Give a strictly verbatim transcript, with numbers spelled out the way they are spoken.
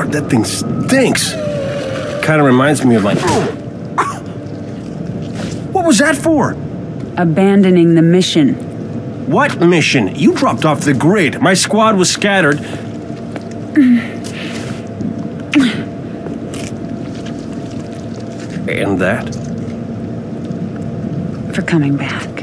God, that thing stinks. Kind of reminds me of like... What was that for? Abandoning the mission. What mission? You dropped off the grid. My squad was scattered. And that? For coming back.